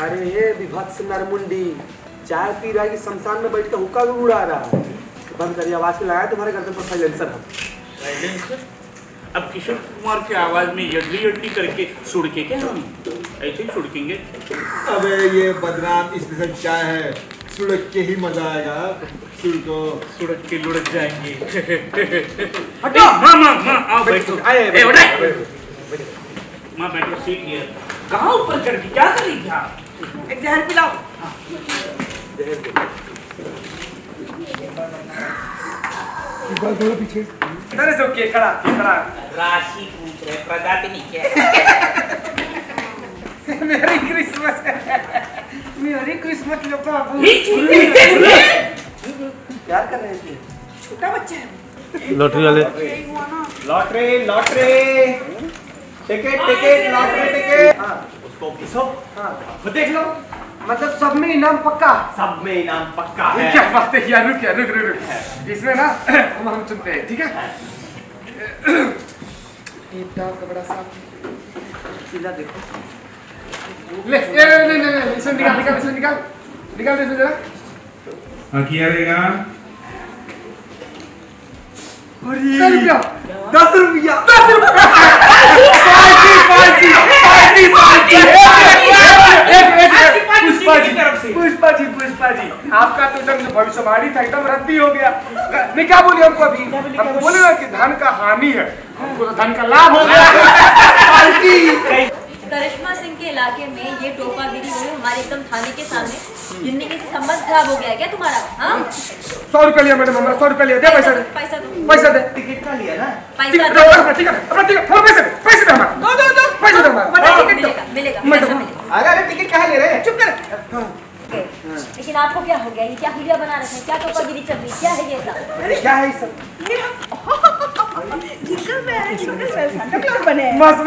अरे ये विभत्स नरमुंडी चाय पी रहा है कि शमशान में बैठ कर हुक्का भी उड़ा रहा है। बंद करिए, आवाज के लगाया तुम्हारे गर्दन पर साइलेंसर है। साइलेंसर? अब किशोर कुमार की आवाज में यड्डी यड्डी करके सुड़के क्या हम ऐसे ही सुड़केंगे? अबे ये बदनाम स्पेशल चाय है, सुड़क के ही मजा आएगा। सुड़को सुड़क के लुढ़क जाएंगे। हटो माँ आओ बैठो। माँ बैठो, सीट गियर। कहाँ ऊपर चढ़ के क्या करेगी आप? एक जहर पिलाओ। जहर पीछे इधर से ओके खड़ा राशि पूछ रहे, प्रजाति नहीं क्या? मेरी क्रिसमस मेरी क्रिसमस लो बाबू। प्यार कर रहे थे, छोटा बच्चा है। लॉटरी वाले लॉटरी टिकट लॉटरी टिकट। उसको घिसो, खुद देख लो। मतलब सब में इनाम पक्का? सब में इनाम पक्का है। क्या बात है यार, रुक इसमें ना हम चुनते हैं, ठीक है? कपड़ा साफ सीधा देखो। ले इसे निकाल दे जरा। किया रहेगा 10 रुपया। पुष्पा जी आपका तो एकदम भविष्यवाणी था, एकदम रद्दी हो गया। नहीं क्या बोले हमको अभी? हमको बोले ना कि धन का हानि है, हमको तो धन का लाभ हो गया। करिश्मा सिंह के इलाके में ये टोपागिरी हुई हमारे एकदम थाने के सामने। जिंदगी से संबंध खराब हो गया है क्या तुम्हारा? हाँ 100 रुपया लिया मैडम, हमारा 100 रुपया लिया। दे पैसा दे, पैसा दे। टिकट का लिया ना? पैसा दो, पैसे दे हमारा। दो पैसे दे हमारा। मिलेगा। अरे टिकट कहाँ ले रहे हैं? चुप कर। लेकिन आपको क्या हो गया? ये क्या हुलिया बना रखे हैं? क्या टोपागिरी चल रही? क्या है ये सब? अरे क्या है सब? सांता क्लॉज बने। मस्त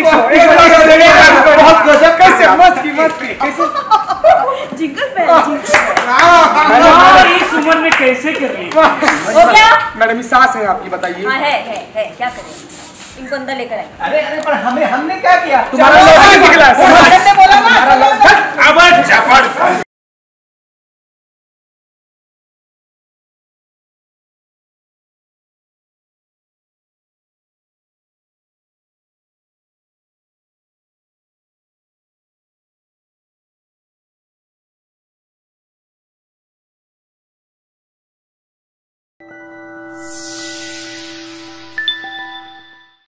बहुत गजब। कैसे मस्त कैसे जिंगल बेल इस उम्र में कैसे कर ली? हो क्या? मैडम सास है आपकी, बताइए। हाँ है क्या करें? इनको अंदर लेकर आए। अरे पर हमने क्या किया? तुम्हारा लॉजिक निकला। बोला ना। अब